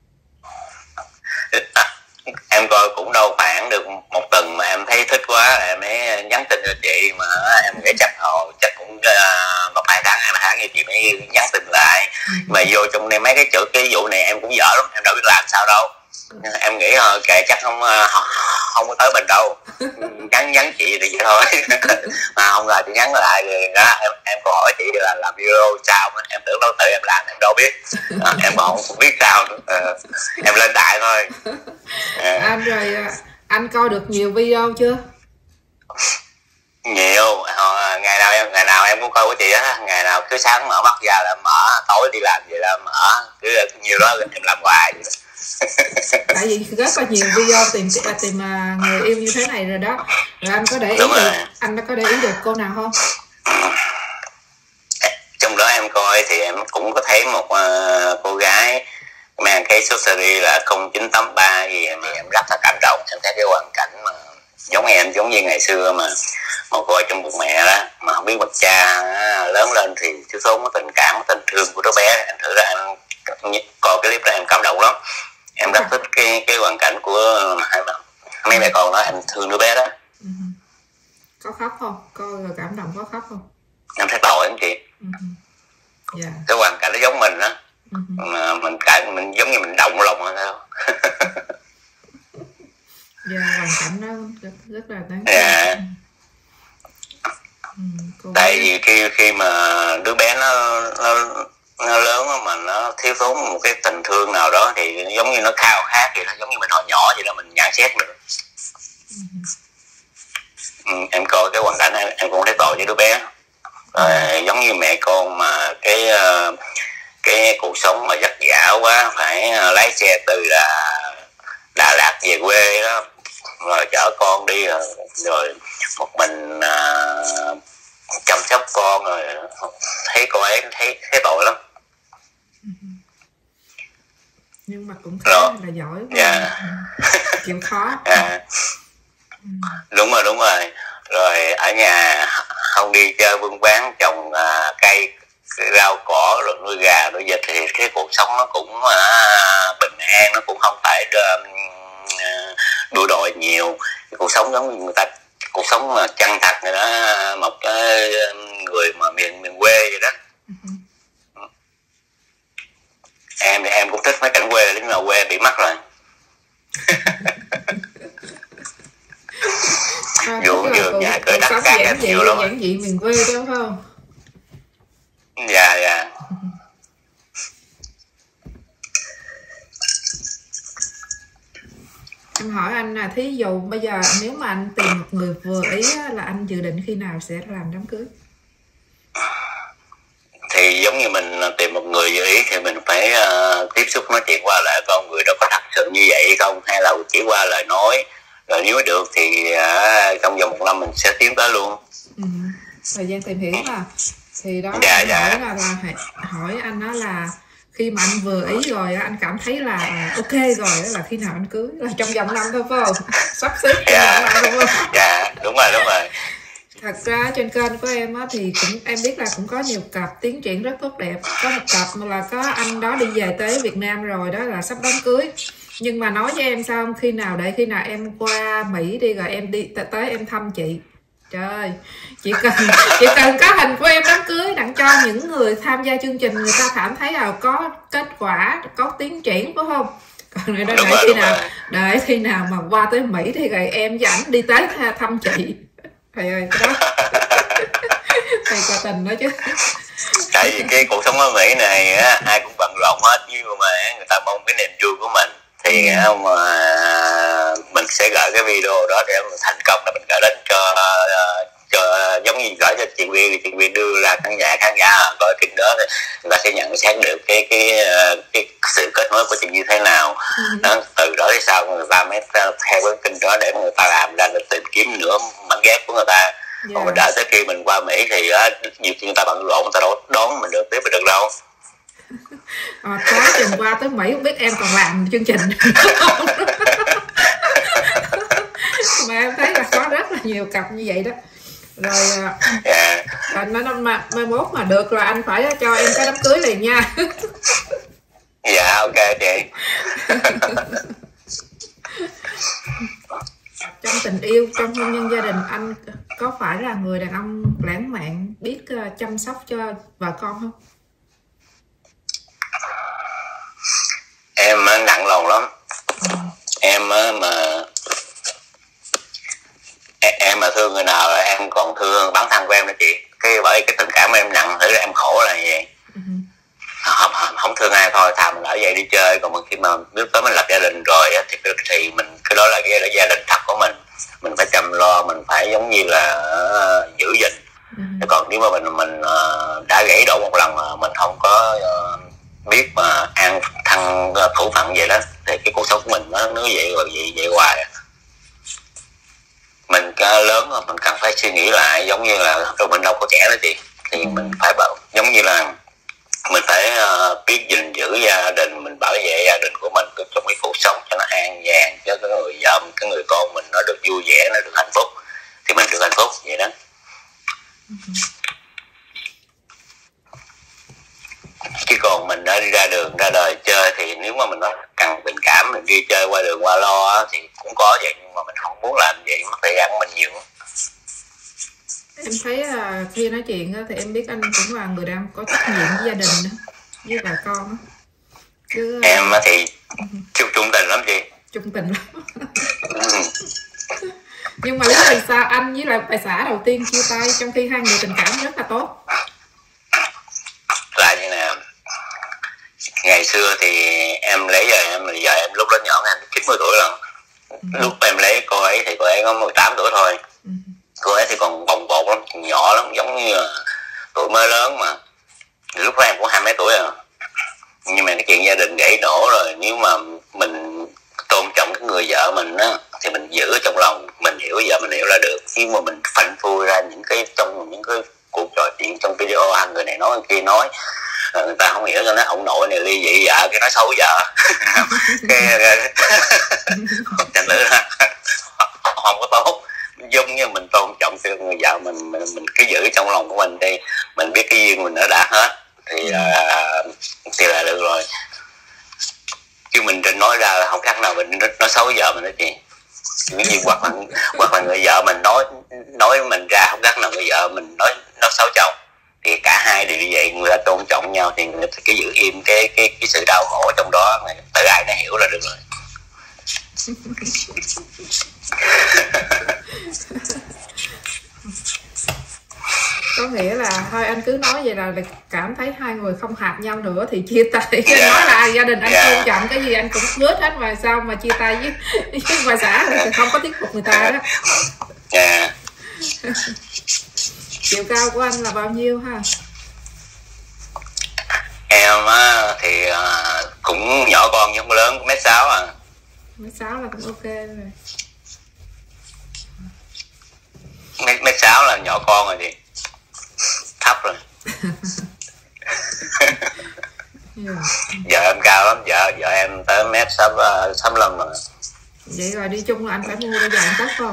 Em coi cũng đâu khoảng được 1 tuần, mà em thấy thích quá em mới nhắn tin cho chị, mà em nghĩ chắc cũng 1-2 tháng, 2 tháng thì chị mới nhắn tin lại. Mà vô trong đây mấy cái vụ này em cũng dở lắm, em đâu biết làm sao đâu. Em nghĩ kệ chắc không không có tới mình đâu. nhắn chị thì vậy thôi. Mà không ngờ chị nhắn lại thì đó, em còn hỏi chị là làm video sao, em tưởng đâu tự em làm em đâu biết. Em còn không biết sao nữa. Em lên đại thôi. Anh rồi anh coi được nhiều video chưa? Nhiều. Ngày nào em cũng coi của chị á, ngày nào cứ sáng mở mắt ra là mở, tối đi làm vậy là mở, cứ nhiều đó em làm hoài. Tại vì rất là nhiều video tìm người yêu như thế này rồi đó. Rồi anh có để ý được, anh đã có để ý được cô nào không? Trong đó em coi thì em cũng có thấy một cô gái mang cái số series là 0983 gì mà em rất là cảm động. Em thấy cái hoàn cảnh mà giống em, giống như ngày xưa mà một cô trong bụng mẹ đó, mà không biết bậc cha lớn lên thì thiếu thốn cái tình cảm, tình thương của đứa bé. Em thử ra em coi cái clip đó em cảm động lắm. Em rất thích cái hoàn cảnh của mấy mẹ con đó, em thương đứa bé đó. Có khóc không? Coi rồi cảm động có khóc không? Em thấy tội em chị. Yeah. Cái hoàn cảnh nó giống mình đó. Mà mình giống như mình động lòng thôi. Hoàn cảnh nó rất là đáng yeah. Tại vì khi mà đứa bé nó lớn mà nó thiếu thốn một cái tình thương nào đó thì giống như nó khao khát vậy đó, giống như mình hồi nhỏ vậy đó, mình nhận xét được. Em coi cái hoàn cảnh em cũng thấy tội với đứa bé. Giống như mẹ con mà cái cuộc sống mà vất vả quá, phải lái xe từ Đà Lạt về quê đó, rồi chở con đi, rồi một mình chăm sóc con, rồi thấy cô ấy thấy tội lắm. Nhưng mà cũng khá là giỏi. Yeah. Chịu khó. Đúng rồi. Rồi ở nhà không đi chơi buôn bán, trồng cây rau cỏ, rồi nuôi gà nuôi vịt, thì cái cuộc sống nó cũng bình an, nó cũng không phải đua đòi nhiều. Cái cuộc sống giống như người ta, cuộc sống mà chân thật này đó, một cái người mà miền quê vậy đó. Em cũng thích mấy cảnh quê, nhưng mà quê bị mất rồi. Ruộng vườn nhà cửa đất cát em nhiều lắm. Giản dị miền quê đó phải không? Dạ. Em hỏi anh là thí dụ bây giờ nếu mà anh tìm một người vừa ý là anh dự định khi nào sẽ làm đám cưới? Thì giống như mình tìm một người vừa ý thì mình phải tiếp xúc nói chuyện qua lại con người đó có thật sự như vậy không, hay là chỉ qua lời nói. Rồi nếu được thì trong vòng 1 năm mình sẽ tiến tới luôn. Thời gian tìm hiểu mà. Thì đó dạ. hỏi anh đó là khi mà anh vừa ý rồi anh cảm thấy là ok rồi đó là khi nào anh cưới, là trong vòng năm thôi phải không? Sắp xếp trong vòng năm đúng không? Dạ đúng rồi. Thật ra trên kênh của em á, thì em biết là cũng có nhiều cặp tiến triển rất tốt đẹp. Có một cặp mà là có anh đó đi về tới Việt Nam rồi đó, là sắp đám cưới. Nhưng mà nói với em sao không, khi nào em qua Mỹ đi rồi em đi tới em thăm chị. Trời ơi, chỉ cần có hình của em đám cưới đặng cho những người tham gia chương trình người ta cảm thấy là có kết quả, có tiến triển phải không? Còn này đó đợi khi nào mà qua tới Mỹ thì rồi em và ảnh đi tới thăm chị. Thầy ơi, cái đó thầy có tình đó chứ. Tại vì cái cuộc sống ở Mỹ này á, ai cũng bận rộn hết, nhưng mà người ta mong cái niềm vui của mình thì mà mình sẽ gửi cái video đó để mình thành công, là mình gửi đến cho giống như gửi cho chị Quyên đưa ra khán giả coi kênh đó, thì người ta sẽ nhận xét được cái sự kết nối của chị như thế nào. Đó, từ đó thì sau người ta mới theo cái kênh đó để người ta làm ra, để tìm kiếm nữa mảnh ghép của người ta. Còn mình đợi tới khi mình qua Mỹ thì nhiều khi người ta bận rộn, người ta đâu đón mình được tiếp được đâu. Có chừng qua tới Mỹ không biết em còn làm chương trình. Mà em thấy là có rất là nhiều cặp như vậy đó. Rồi anh mai mốt mà được là anh phải cho em cái đám cưới liền nha. Dạ ok chị. Trong tình yêu, trong hôn nhân gia đình, anh có phải là người đàn ông lãng mạn, biết chăm sóc cho vợ con không? Em nặng lòng lắm. Em mà em mà thương người nào là em còn thương bản thân của em đó chị. Bởi cái tình cảm em nặng thử là em khổ là như vậy. Không thương ai thôi, thà mình ở vậy đi chơi, còn khi mà biết tới mình lập gia đình rồi thì mình cái đó là cái gia đình thật của mình phải chăm lo, mình phải giống như là giữ gìn. Còn nếu mà mình đã gãy đổ một lần mà mình không có biết mà an thân thủ phận vậy đó, thì cái cuộc sống của mình nó vậy rồi vậy hoài. Mình lớn rồi mình cần phải suy nghĩ lại, giống như là mình đâu có trẻ nữa chị, thì mình phải giống như là mình phải biết gìn giữ gia đình, mình bảo vệ gia đình của mình trong cái cuộc sống cho nó an nhàn, cho cái người vợ, cái người con mình nó được vui vẻ, nó được hạnh phúc, thì mình được hạnh phúc vậy đó. Chứ còn mình đã đi ra đường ra đời chơi thì nếu mà mình cần tình cảm, mình đi chơi qua đường qua lo thì cũng có vậy, nhưng mà mình không muốn làm vậy, mất thời gian của mình nhiều. Em thấy khi nói chuyện thì em biết anh cũng là người đang có trách nhiệm với gia đình đó, với bà con đó. Chứ em thì trung tình lắm chị. Trung tình lắm. Nhưng mà lý do vì sao anh với lại bà xã đầu tiên chia tay trong khi hai người tình cảm rất là tốt? Là như nè, ngày xưa thì em lấy vợ em lúc đó nhỏ, em 90 tuổi rồi. Lúc em lấy cô ấy thì cô ấy có 18 tuổi thôi. Cô ấy thì còn bồng bột lắm, nhỏ lắm, giống như tuổi mới lớn mà. Lúc đó em cũng 20 mấy tuổi rồi. Nhưng mà cái chuyện gia đình gãy đổ rồi, nếu mà mình tôn trọng cái người vợ mình á, thì mình giữ ở trong lòng, mình hiểu vợ mình hiểu là được. Nhưng mà mình phanh phui ra trong những cái cuộc trò chuyện trong video, người này nói người kia nói, người ta không hiểu cho nó ông nội này ly dị vợ, cái nói xấu vợ. Thành nữ không có tốt. Giống như mình tôn trọng cho người vợ mình cứ giữ trong lòng của mình đi, mình biết cái duyên mình nó đã hết thì là được rồi. Chứ mình nói ra là không khác nào mình nói xấu vợ mình đó chị. Những gì hoặc là người vợ mình nói mình ra không khác nào người vợ mình nói xấu chồng, thì cả hai đều như vậy, người ta tôn trọng nhau thì người ta cứ giữ im cái sự đau khổ trong đó, tự ai nó hiểu là được rồi. Có nghĩa là thôi anh cứ nói vậy là cảm thấy hai người không hợp nhau nữa thì chia tay. Nói là gia đình anh tôn trọng cái gì anh cũng bớt hết, mà sao mà chia tay với bà xã thì không có thuyết phục người ta đó. Chiều cao của anh là bao nhiêu ha? Em thì cũng nhỏ con nhưng không lớn, 1m6 à. 1m6 là cũng ok rồi. 1m6 là nhỏ con rồi chị, thấp rồi. Vợ em cao lắm, vợ em tới 1m65 rồi. Vậy rồi đi chung là anh phải mua đôi giày tất không?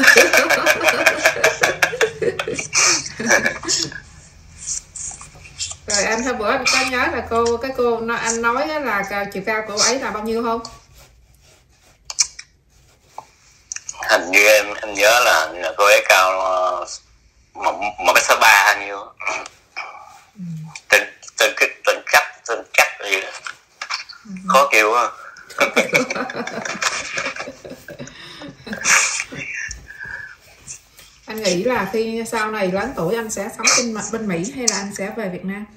Rồi em hôm bữa anh có nhớ là anh nói là chiều cao của ấy là bao nhiêu không? Hình như em nhớ là cô ấy cao 1m63 hay nhiêu. Tình chắc gì đó. Khó kêu á. Anh nghĩ là khi sau này lớn tuổi anh sẽ sống bên Mỹ hay là anh sẽ về Việt Nam?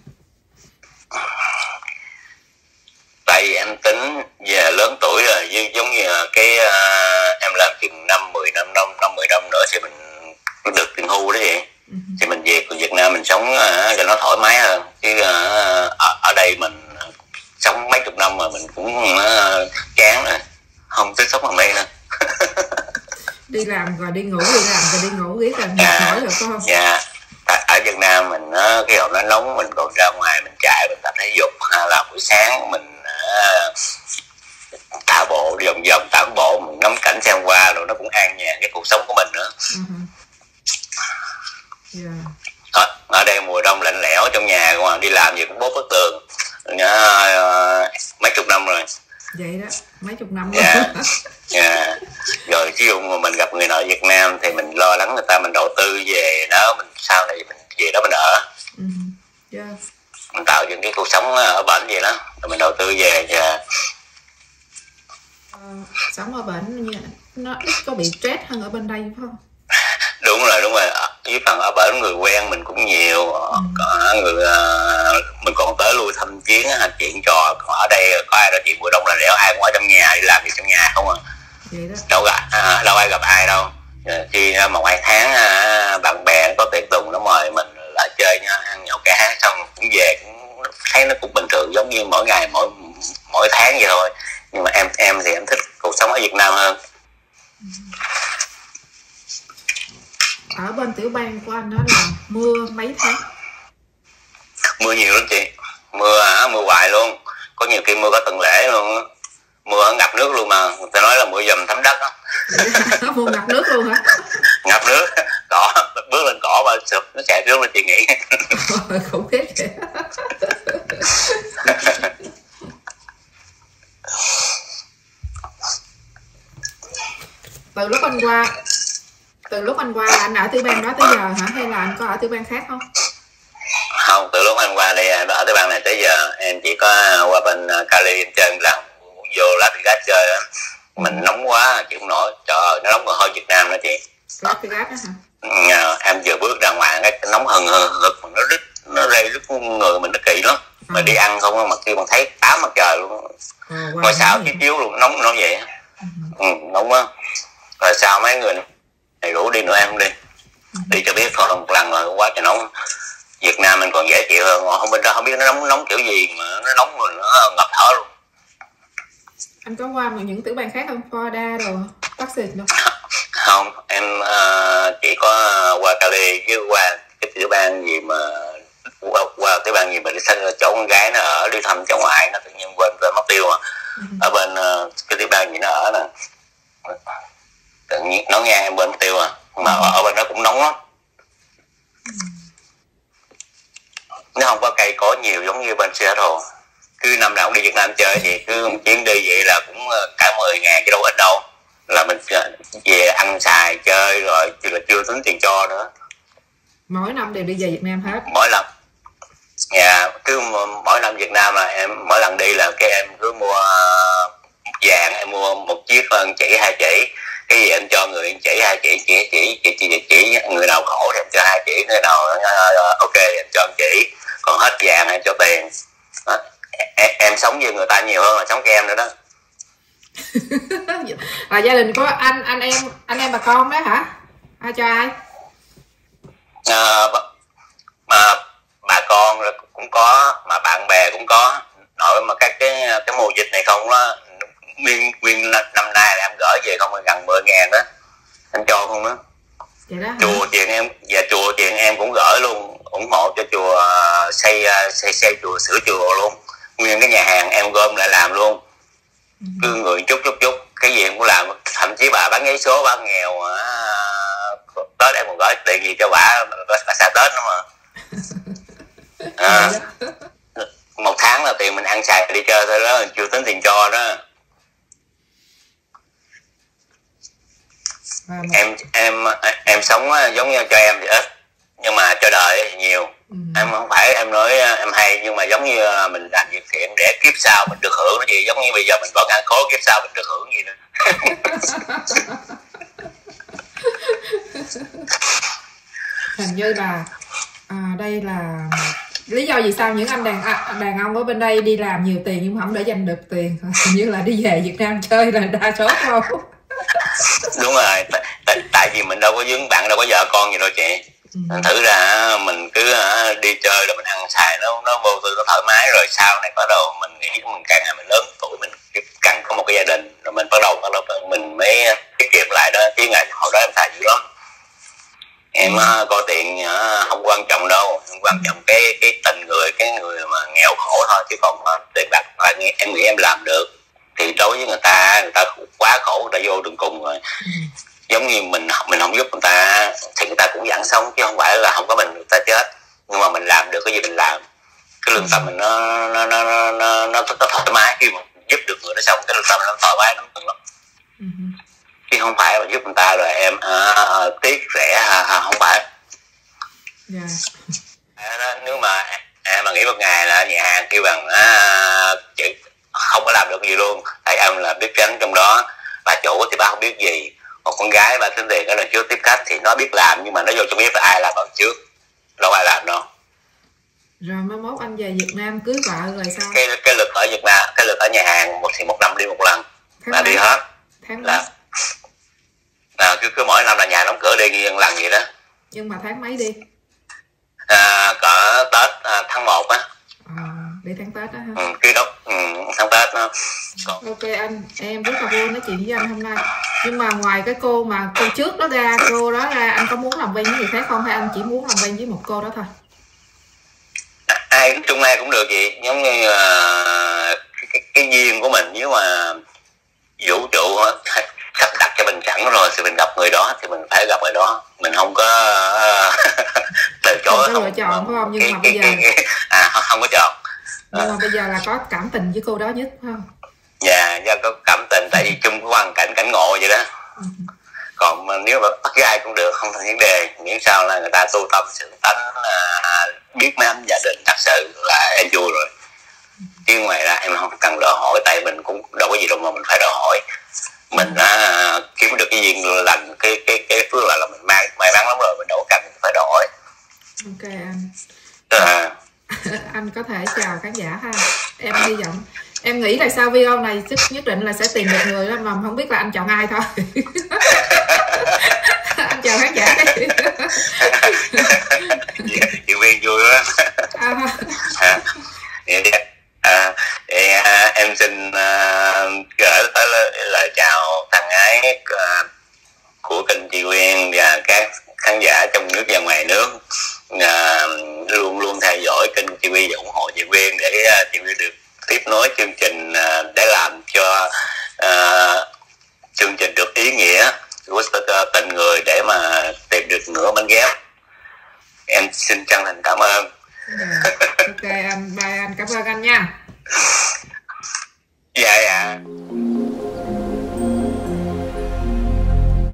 Tại vì em tính về lớn tuổi rồi, giống như em làm chừng 5-10 năm nữa thì mình được tiền hưu đó vậy. Thì mình về Việt Nam mình sống cho nó thoải mái hơn. Chứ ở đây mình sống mấy chục năm mà mình cũng chán rồi, không thích sống ở đây nữa. Đi làm rồi đi ngủ, đi làm rồi đi ngủ, ghét là mệt mỏi rồi phải không? Dạ. Ở Việt Nam mình cái hồi nó nóng mình còn ra ngoài mình chạy, mình tập thể dục, là buổi sáng mình thả bộ đi vòng tản bộ, mình ngắm cảnh xem qua rồi nó cũng an nhàn cái cuộc sống của mình nữa. Ở đây mùa đông lạnh lẽo, trong nhà mà đi làm gì cũng bốt bức tường mấy chục năm rồi. Vậy đó, mấy chục năm rồi. Rồi ví dụ mà mình gặp người nội Việt Nam thì mình lo lắng người ta, mình đầu tư về đó, mình sau này mình về đó mình ở. Mình tạo dựng cái cuộc sống ở bển vậy đó, rồi mình đầu tư về sống ở bển như nó ít có bị stress hơn ở bên đây phải không? với phần ở bển người quen mình cũng nhiều, người mình còn tới lui thăm viếng chuyện trò. Còn ở đây có ai đâu chị, mùa đông là lẽo, ai cũng ở trong nhà, đi làm việc trong nhà không à, đâu ai gặp ai đâu. Khi một hai tháng bạn bè có tiệc tùng nó mời mình lại chơi nha, ăn nhậu cá hát xong cũng về, cũng thấy nó cũng bình thường, giống như mỗi ngày mỗi tháng vậy thôi. Nhưng mà em thì em thích cuộc sống ở Việt Nam hơn. Ở bên tiểu bang của anh đó là mưa mấy tháng? Mưa nhiều lắm chị, mưa hoài luôn, có nhiều khi mưa có tuần lễ luôn, mưa ngập nước luôn, mà người ta nói là mưa dầm thấm đất á. Mưa ngập nước luôn hả? Ngập nước, cỏ bước lên cỏ mà sụp nó chạy trước lên, chị nghĩ. Không biết vậy. Từ lúc anh qua là anh ở tiểu bang đó tới giờ hả, hay là anh có ở tiểu bang khác không? Không, từ lúc anh qua đây ở tiểu bang này tới giờ em chỉ có qua bên Cali em chơi lần, vô Las Vegas chơi á. Mình nóng quá chịu không nổi, trời ơi nó nóng còn hơn Việt Nam nữa chị. Las Vegas đó hả? Em vừa bước ra ngoài cái nóng hừng hực, nó rây rứt người mình, nó kỳ lắm. Mà đi ăn không mà khi mà thấy 8 mặt trời luôn, ngôi sao chiếu luôn, nóng nó vậy. Nóng quá. Rồi sao mấy người này rủ đi nữa em không đi, đi cho biết thôi, một lần rồi quá trời nóng. Việt Nam mình còn dễ chịu hơn, không bên đó không biết nó nóng kiểu gì mà nó nóng rồi nó ngập thở luôn. Anh có qua những tiểu bang khác không, Florida rồi Texas đâu? Không, em chỉ có qua Cali chứ qua cái tiểu bang gì mà qua tiểu bang gì mà đi sang chỗ con gái nó ở, đi thăm cháu ngoại nó tự nhiên quên mất tiêu à. Ở bên cái tiểu bang gì nó ở nè, tự nhiên nó nghe em bên mất tiêu à, mà ở bên đó cũng nóng lắm. Nó không có cây cối nhiều giống như bên Seattle. Cứ năm nào cũng đi Việt Nam chơi thì cứ một chuyến đi vậy là cũng cả 10.000 chứ đâu ít đâu. Là mình về ăn xài chơi rồi là chưa tính tiền cho nữa. Mỗi năm đều đi về Việt Nam hết? Mỗi lần. Dạ, cứ mỗi năm Việt Nam là em mỗi lần đi là cái em cứ mua vàng, em mua một chiếc chỉ 2 chỉ. Cái gì em cho người chỉ 2 chỉ người nào khổ thì em cho 2 chỉ, người nào ok em cho 1 chỉ, còn hết vàng em cho tiền. Đó. Em sống với người ta nhiều hơn là sống với em nữa đó. Là gia đình có anh em bà con đó hả? Ai cho ai? Mà bà con cũng có, mà bạn bè cũng có. Nội mà cái mùa dịch này không đó, nguyên năm nay là em gửi về không gần 10.000 đó, em cho không đó. Chùa tiền em cũng gửi luôn, ủng hộ cho chùa xây chùa, sửa chùa luôn, nguyên cái nhà hàng em gom lại làm luôn. Cứ người chút cái gì em cũng làm, thậm chí bà bán giấy số, bà nghèo Tết em còn gửi tiền gì cho bà xa Tết nữa mà. Một tháng là tiền mình ăn xài đi chơi thôi đó, chưa tính tiền cho đó. Em sống giống như cho em thì ít, nhưng mà cho đời thì nhiều. Em không phải em nói em hay, nhưng mà giống như mình làm việc thiện để kiếp sau mình được hưởng nó gì, giống như bây giờ mình có ngàn khối, kiếp sau mình được hưởng gì nữa. Hình như là đây là lý do vì sao những anh đàn ông ở bên đây đi làm nhiều tiền nhưng mà không để dành được tiền, hình như là đi về Việt Nam chơi là đa số không? Đúng rồi, tại vì mình đâu có vướng bạn, đâu có vợ con gì đâu chị. Thử ra mình cứ đi chơi rồi mình ăn xài nó vô tư, nó thoải mái, rồi sau này bắt đầu mình nghĩ mình càng ngày mình lớn tuổi, mình cần có một cái gia đình, rồi mình bắt đầu mình mới tiết kiệm lại đó. Chứ ngày hồi đó em xài dữ lắm. Em coi tiền không quan trọng đâu, không quan trọng cái tình người, cái người mà nghèo khổ thôi, chứ còn tiền bạc em nghĩ em làm được. Thì đối với người ta quá khổ, người ta vô đường cùng rồi. Giống như mình không giúp người ta thì người ta cũng vẫn sống, chứ không phải là không có mình người ta chết. Nhưng mà mình làm được cái gì mình làm, cái lương tâm mình nó thoải mái. Khi mà giúp được người nó xong, cái lương tâm nó thoải mái lắm. Chứ không phải là giúp người ta rồi em tiếc rẻ, không phải. Nếu mà em mà nghĩ một ngày là nhà hàng kêu bằng chị không có làm được gì luôn, tại em là biết tránh trong đó. Bà chủ thì bà không biết gì, một con gái bà tính tiền cái lần trước tiếp khách thì nó biết làm, nhưng mà nó vô cho biết là ai làm bằng trước, đâu ai làm đâu. Rồi mai mốt anh về Việt Nam cưới vợ rồi sao? Cái lực ở Việt Nam, cái lực ở nhà hàng một năm đi một lần là đi hết. Tháng là cứ mỗi năm là nhà đóng cửa đi lần gì đó. Nhưng mà tháng mấy đi? Cỡ Tết tháng 1 á. Đi tháng Tết đó ha. Cái đó tháng Tết đó. Ok anh, em rất là vui nói chuyện với anh hôm nay. Nhưng mà ngoài cái cô trước đó ra, anh có muốn làm quen với người khác không, hay anh chỉ muốn làm quen với một cô đó thôi? Ai chung ai cũng được chị, giống như cái duyên của mình, nếu mà vũ trụ sắp đặt cho mình sẵn rồi thì mình gặp người đó thì mình phải gặp người đó, mình không có từ chối, không có lựa chọn phải không? Nhưng mà bây giờ không có chọn. Nhưng mà bây giờ là có cảm tình với cô đó nhất phải không? Dạ, do có cảm tình, tại vì chung cái hoàn cảnh ngộ vậy đó. Còn nếu mà bắt gai cũng được, không thành vấn đề, miễn sao là người ta tu tâm sự tánh, biết mấy anh gia đình thật sự là em vui rồi. Chứ ngoài ra em không cần đòi hỏi, tại mình cũng đâu có gì đâu mà mình phải đòi hỏi. Mình kiếm được cái duyên lành, cái phước là mình may mắn lắm rồi, mình đâu có cần phải đòi hỏi. Ok anh. Anh có thể chào khán giả ha. Em hy vọng, em nghĩ là sau video này nhất định là sẽ tìm được người đó, mà không biết là anh chọn ai thôi. Anh chào khán giả đấy. Chị Viên vui lắm. Em xin gửi tới lời chào thân ái của kênh chị Quyên và các khán giả trong nước và ngoài nước, luôn luôn theo dõi kênh chị Quyên và ủng hộ chị Quyên để chị Quyên được tiếp nối chương trình, để làm cho chương trình được ý nghĩa của tình người để mà tìm được nửa bánh ghép. Em xin chân thành cảm ơn. Ok anh, bye anh, cảm ơn anh nha. Dạ.